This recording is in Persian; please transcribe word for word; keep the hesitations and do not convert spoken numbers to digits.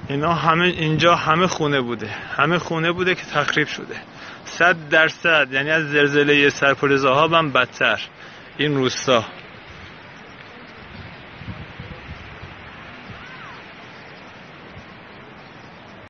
اینا همه اینجا همه خونه بوده، همه خونه بوده که تخریب شده صد درصد. یعنی از زلزله سرپل ذهاب هم بدتر این روستا.